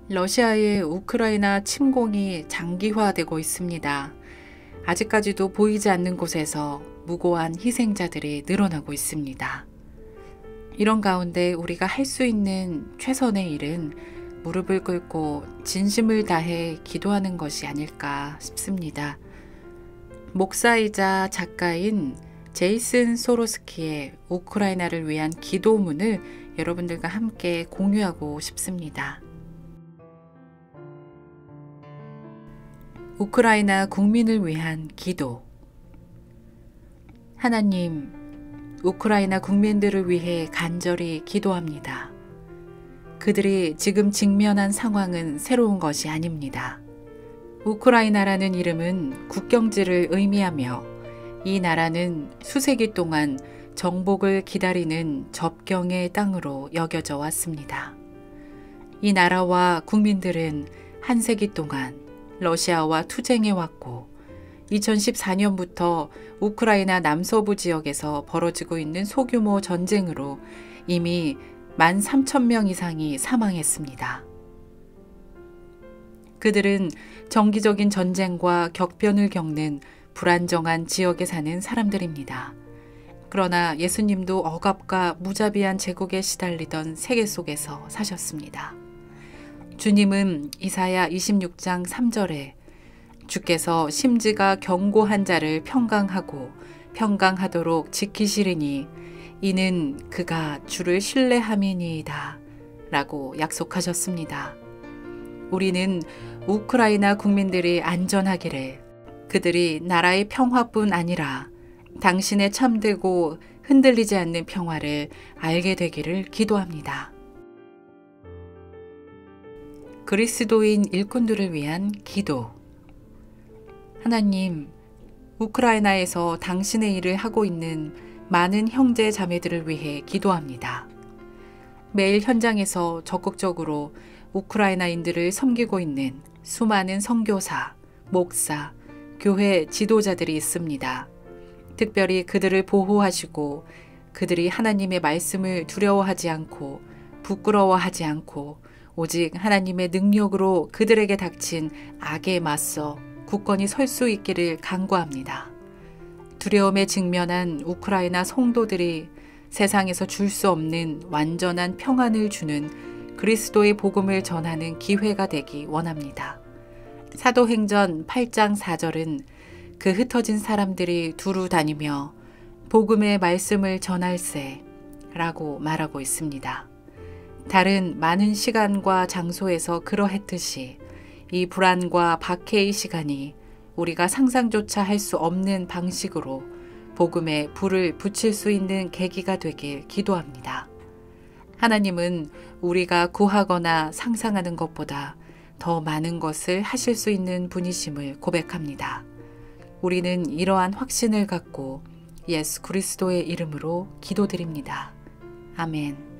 러시아의 우크라이나 침공이 장기화되고 있습니다. 아직까지도 보이지 않는 곳에서 무고한 희생자들이 늘어나고 있습니다. 이런 가운데 우리가 할 수 있는 최선의 일은 무릎을 꿇고 진심을 다해 기도하는 것이 아닐까 싶습니다. 목사이자 작가인 제이슨 소로스키의 우크라이나를 위한 기도문을 여러분들과 함께 공유하고 싶습니다. 우크라이나 국민을 위한 기도. 하나님, 우크라이나 국민들을 위해 간절히 기도합니다. 그들이 지금 직면한 상황은 새로운 것이 아닙니다. 우크라이나라는 이름은 국경지를 의미하며 이 나라는 수세기 동안 정복을 기다리는 접경의 땅으로 여겨져 왔습니다. 이 나라와 국민들은 한 세기 동안 러시아와 투쟁해 왔고 2014년부터 우크라이나 남서부 지역에서 벌어지고 있는 소규모 전쟁으로 이미 13,000명 이상이 사망했습니다. 그들은 정기적인 전쟁과 격변을 겪는 불안정한 지역에 사는 사람들입니다. 그러나 예수님도 억압과 무자비한 제국에 시달리던 세계 속에서 사셨습니다. 주님은 이사야 26장 3절에 주께서 심지가 견고한 자를 평강하고 평강하도록 지키시리니 이는 그가 주를 신뢰함이니이다 라고 약속하셨습니다. 우리는 우크라이나 국민들이 안전하기를, 그들이 나라의 평화뿐 아니라 당신의 참되고 흔들리지 않는 평화를 알게 되기를 기도합니다. 그리스도인 일꾼들을 위한 기도. 하나님, 우크라이나에서 당신의 일을 하고 있는 많은 형제 자매들을 위해 기도합니다. 매일 현장에서 적극적으로 우크라이나인들을 섬기고 있는 수많은 선교사, 목사, 교회 지도자들이 있습니다. 특별히 그들을 보호하시고 그들이 하나님의 말씀을 두려워하지 않고 부끄러워하지 않고 오직 하나님의 능력으로 그들에게 닥친 악에 맞서 굳건히 설 수 있기를 간구합니다. 두려움에 직면한 우크라이나 성도들이 세상에서 줄 수 없는 완전한 평안을 주는 그리스도의 복음을 전하는 기회가 되기 원합니다. 사도행전 8장 4절은 그 흩어진 사람들이 두루 다니며 복음의 말씀을 전할세 라고 말하고 있습니다. 다른 많은 시간과 장소에서 그러했듯이 이 불안과 박해의 시간이 우리가 상상조차 할 수 없는 방식으로 복음에 불을 붙일 수 있는 계기가 되길 기도합니다. 하나님은 우리가 구하거나 상상하는 것보다 더 많은 것을 하실 수 있는 분이심을 고백합니다. 우리는 이러한 확신을 갖고 예수 그리스도의 이름으로 기도드립니다. 아멘.